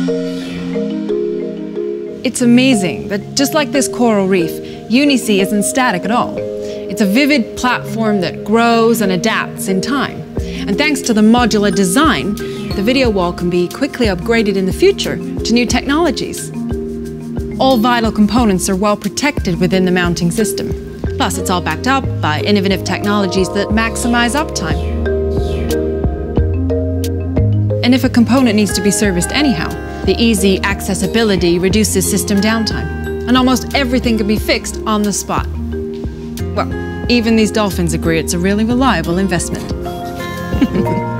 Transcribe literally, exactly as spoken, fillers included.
It's amazing that just like this coral reef, UniSee isn't static at all. It's a vivid platform that grows and adapts in time. And thanks to the modular design, the video wall can be quickly upgraded in the future to new technologies. All vital components are well protected within the mounting system. Plus, it's all backed up by innovative technologies that maximize uptime. And if a component needs to be serviced anyhow, the easy accessibility reduces system downtime, and almost everything can be fixed on the spot. Well, even these dolphins agree it's a really reliable investment.